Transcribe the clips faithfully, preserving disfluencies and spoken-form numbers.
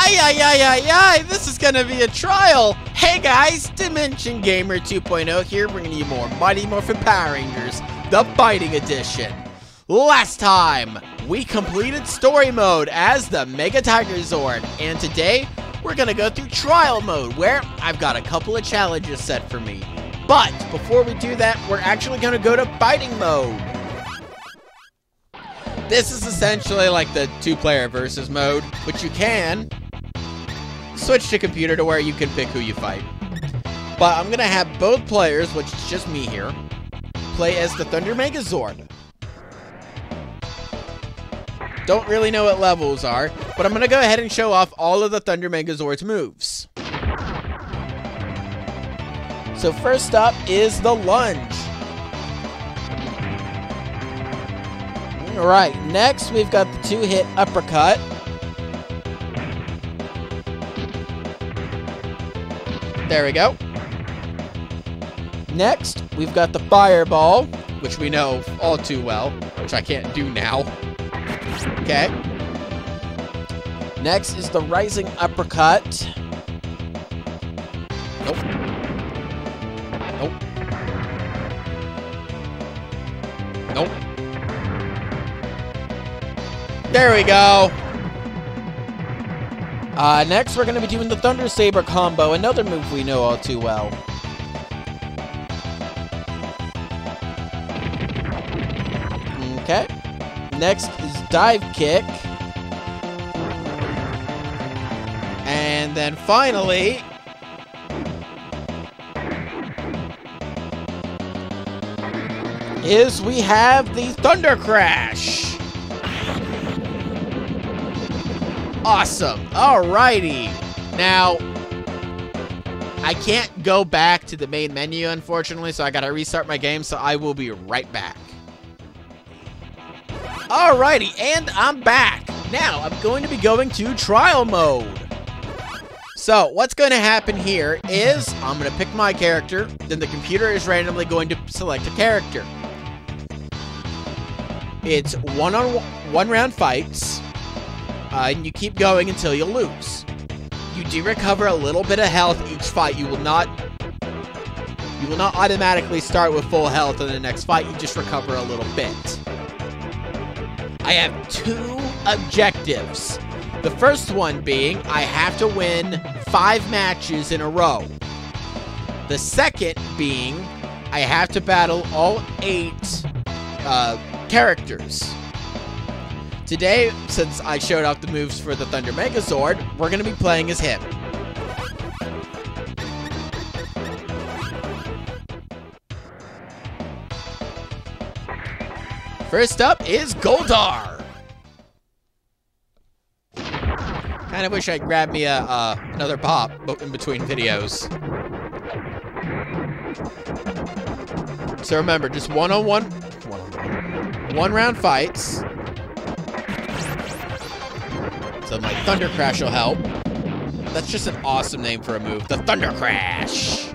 Ay, ay, ay, ay, ay, this is gonna be a trial. Hey guys, Dimension Gamer two point oh here, bringing you more Mighty Morphin Power Rangers, the Fighting Edition. Last time, we completed story mode as the Mega Zord, and today, we're gonna go through trial mode, where I've got a couple of challenges set for me. But, before we do that, we're actually gonna go to fighting mode. This is essentially like the two-player versus mode, which you can switch to computer to where you can pick who you fight. But I'm gonna have both players, which is just me here, play as the Thunder Megazord. Don't really know what levels are, but I'm gonna go ahead and show off all of the Thunder Megazord's moves. So first up is the lunge. Alright, next we've got the two-hit uppercut. There we go. Next, we've got the fireball, which we know all too well, which I can't do now. Okay. Next is the rising uppercut. Nope. Nope. Nope. There we go. Uh, next, we're going to be doing the Thunder Saber combo, another move we know all too well. Okay. Next is dive kick. And then finally, is we have the Thunder Crash. Awesome. Alrighty. Now, I can't go back to the main menu, unfortunately, so I gotta restart my game, so I will be right back. Alrighty, and I'm back. Now, I'm going to be going to trial mode. So, what's going to happen here is I'm going to pick my character, then the computer is randomly going to select a character. It's one-on-one round fights. Uh, and you keep going until you lose. You do recover a little bit of health each fight. You will not you will not automatically start with full health in the next fight. You just recover a little bit. I have two objectives. The first one being I have to win five matches in a row. The second being I have to battle all eight uh, characters. Today, since I showed off the moves for the Thunder Megazord, we're going to be playing as him. First up is Goldar. Kind of wish I grabbed me a, uh, another pop in between videos. So remember, just one-on-one, one-on-one, one-round fights. So my Thunder Crash will help. That's just an awesome name for a move. The Thunder Crash!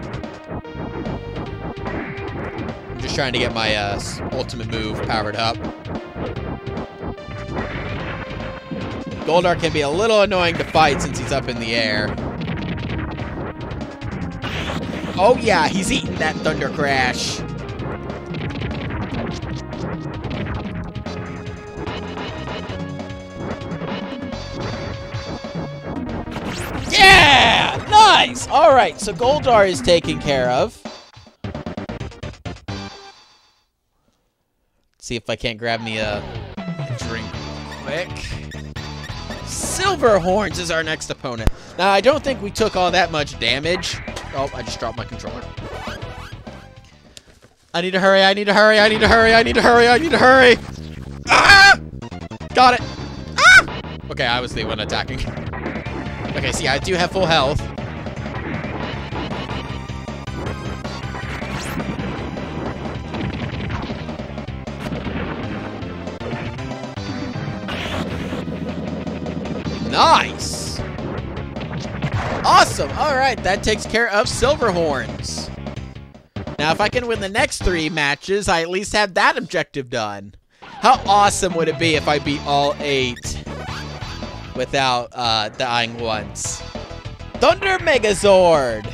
I'm just trying to get my uh, ultimate move powered up. Goldar can be a little annoying to fight since he's up in the air. Oh yeah, he's eating that Thunder Crash. Yeah! Nice! Alright, so Goldar is taken care of. Let's see if I can't grab me a, a drink real quick. Silverhorns is our next opponent. Now, I don't think we took all that much damage. Oh, I just dropped my controller. I need to hurry, I need to hurry, I need to hurry, I need to hurry, I need to hurry! Ah! Got it! Ah! Okay, I was the one attacking. Okay, see, I do have full health. Nice! Awesome! Alright, that takes care of Silverhorns. Now, if I can win the next three matches, I at least have that objective done. How awesome would it be if I beat all eight? without uh, dying once. Thunder Megazord!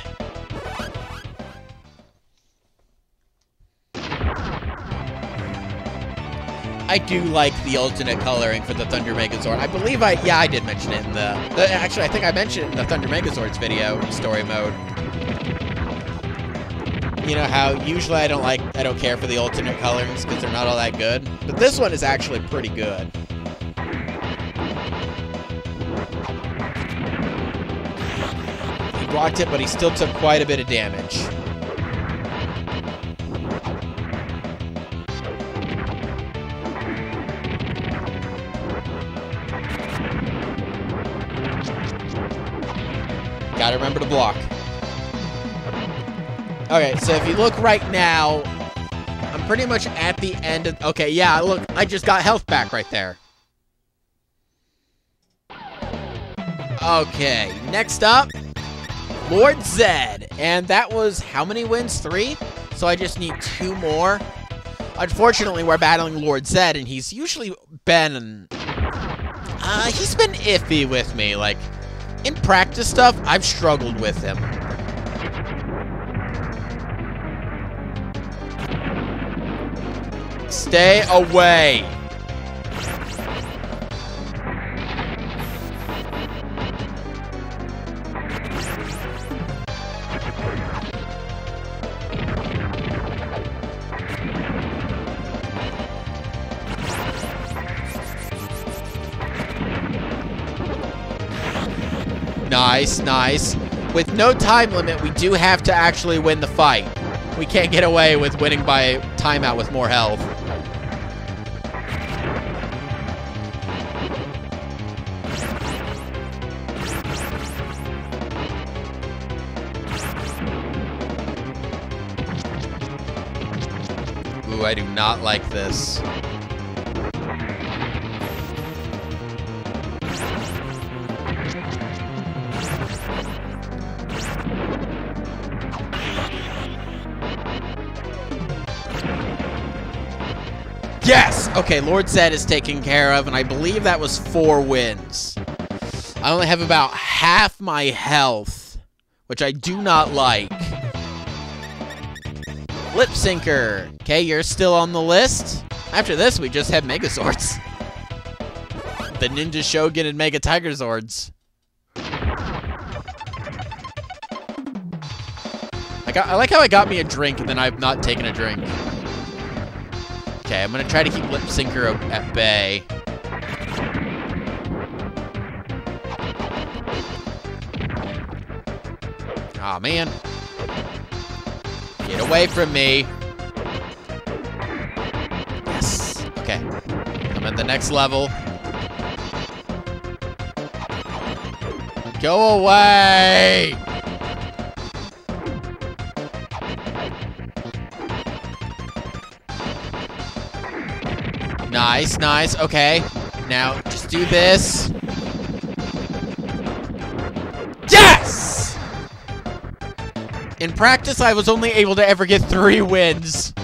I do like the alternate coloring for the Thunder Megazord. I believe I, yeah, I did mention it in the, the actually, I think I mentioned it in the Thunder Megazords video, story mode. You know how usually I don't like, I don't care for the alternate colorings because they're not all that good. But this one is actually pretty good. He blocked it, but he still took quite a bit of damage. Gotta remember to block. Okay, so if you look right now, I'm pretty much at the end of... Okay, yeah, look, I just got health back right there. Okay, next up, Lord Zed. And that was how many wins? Three? So I just need two more. Unfortunately, we're battling Lord Zed, and he's usually been... Uh, he's been iffy with me, like... In practice stuff, I've struggled with him. Stay away. Nice, nice. With no time limit, we do have to actually win the fight. We can't get away with winning by timeout with more health. Ooh, I do not like this. Yes! Okay, Lord Zed is taken care of, and I believe that was four wins. I only have about half my health, which I do not like. Lip Syncer. Okay, you're still on the list. After this, we just have Megazords. The Ninja Shogun and Mega Tigerzords. I, got, I like how I got me a drink, and then I've not taken a drink. Okay, I'm gonna try to keep Lip Syncer at bay. Aw, oh, man. Get away from me. Yes. Okay. I'm at the next level. Go away! Nice, nice. Okay. Now, just do this. Yes! In practice, I was only able to ever get three wins.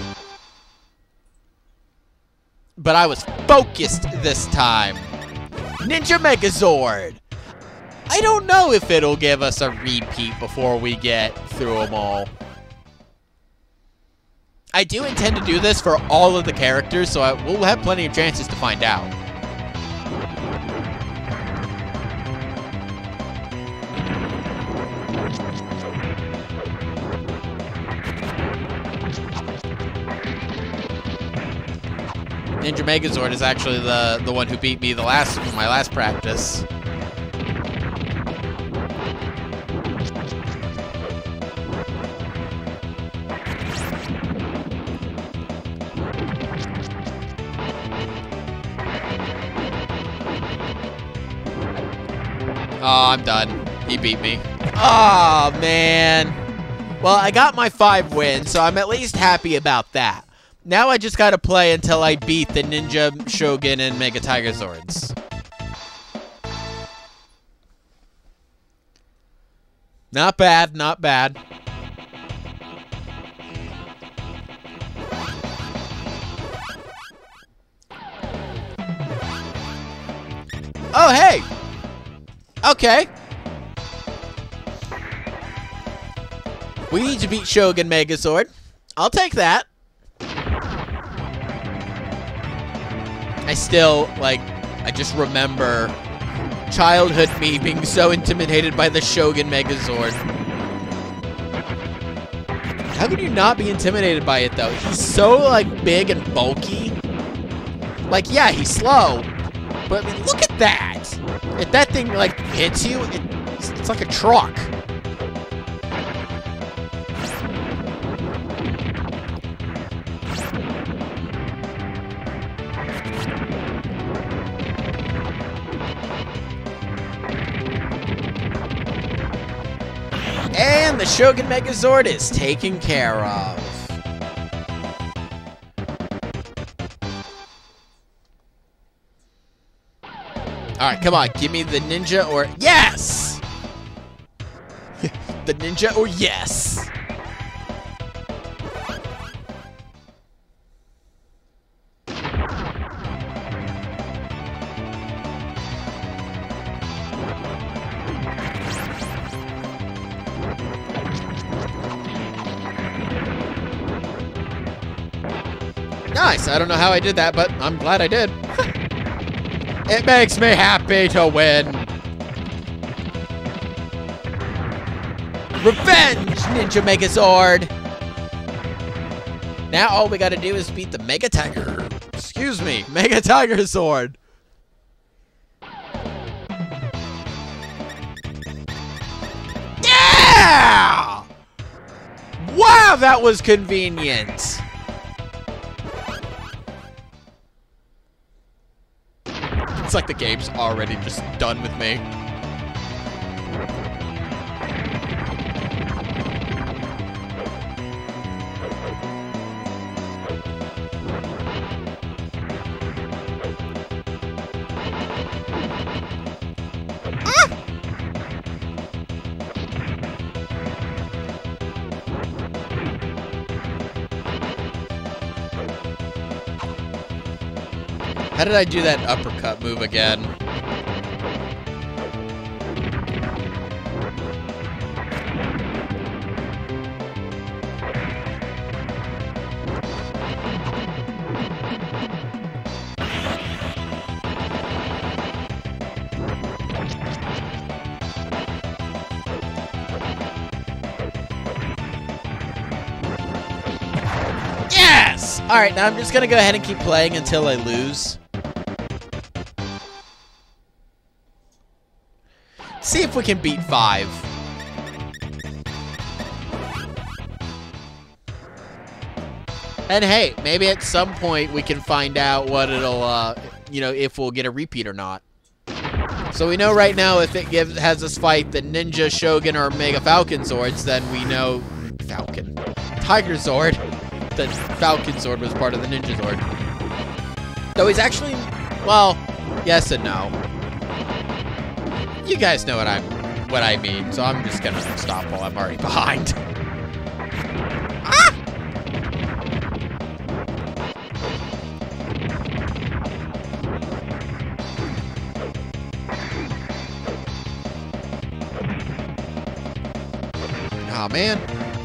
But I was focused this time. Ninja Megazord. I don't know if it'll give us a repeat before we get through them all. I do intend to do this for all of the characters, so I will have plenty of chances to find out. Ninja Megazord is actually the, the one who beat me the last my last practice. Oh, I'm done. He beat me. Oh, man. Well, I got my five wins, so I'm at least happy about that. Now I just gotta play until I beat the Ninja Shogun and Mega Tigerzords. Not bad, not bad. Oh, hey! Okay. We need to beat Shogun Megazord. I'll take that. I still, like, I just remember childhood me being so intimidated by the Shogun Megazord. How can you not be intimidated by it, though? He's so, like, big and bulky. Like, yeah, he's slow. But, I mean, look at that. If that thing, like, hits you, it, it's, it's like a truck. And the Shogun Megazord is taken care of. Alright, come on. Give me the ninja or... Yes! The ninja or yes? Nice. I don't know how I did that, but I'm glad I did. It makes me happy to win. Revenge, Ninja Megazord. Now all we gotta do is beat the Mega Tiger. Excuse me, Mega Tiger Sword. Yeah! Wow, that was convenient. It's like the game's already just done with me. Ah! How did I do that uppercut move again? Yes! Alright, now I'm just gonna go ahead and keep playing until I lose. See if we can beat five. And hey, maybe at some point we can find out what it'll, uh, you know, if we'll get a repeat or not. So we know right now if it gives has us fight the Ninja, Shogun, or Mega Falcon Zords, then we know... Falcon. Tiger Zord. The Falcon Zord was part of the Ninja Zord. Though he's actually... Well, yes and no. You guys know what I'm, what I mean, so I'm just gonna stop while I'm already behind. Ah! Aw, oh, man.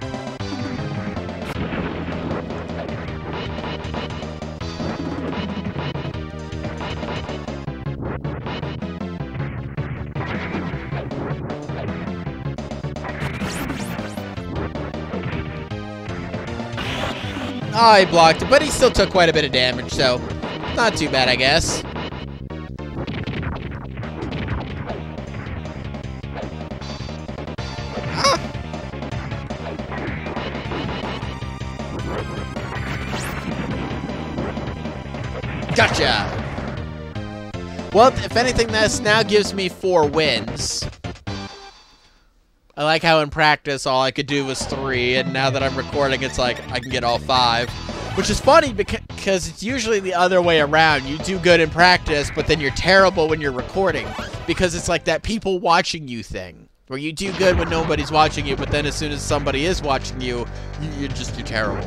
Oh, he blocked it, but he still took quite a bit of damage, so not too bad, I guess. Ah! Gotcha! Well, if anything, this now gives me four wins. I like how in practice all I could do was three, and now that I'm recording, it's like I can get all five. Which is funny because it's usually the other way around. You do good in practice, but then you're terrible when you're recording. Because it's like that people watching you thing. Where you do good when nobody's watching you, but then as soon as somebody is watching you, you just do terrible.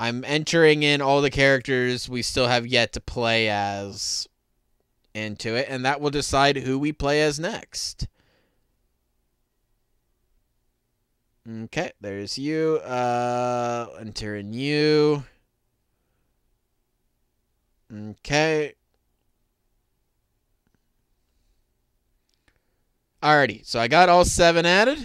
I'm entering in all the characters we still have yet to play as into it, and that will decide who we play as next. Okay, there's you. Uh, enter in you. Okay. Alrighty, so I got all seven added.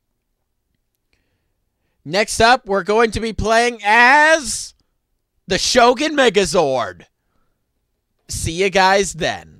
Next up, we're going to be playing as the Shogun Megazord. See you guys then.